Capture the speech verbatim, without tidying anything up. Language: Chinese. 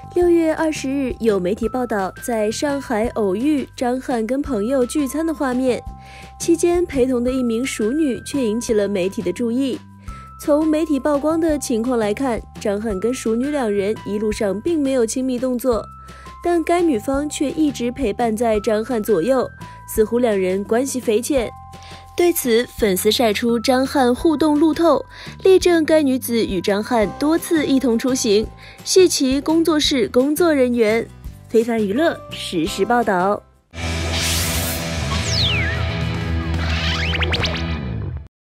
六月二十日，有媒体报道，在上海偶遇张翰跟朋友聚餐的画面，期间陪同的一名熟女却引起了媒体的注意。从媒体曝光的情况来看，张翰跟熟女两人一路上并没有亲密动作，但该女方却一直陪伴在张翰左右，似乎两人关系匪浅。对此，粉丝晒出张翰互动路透，力证该女子与张翰多次一同出行，系其工作室工作人员。非凡娱乐实时报道。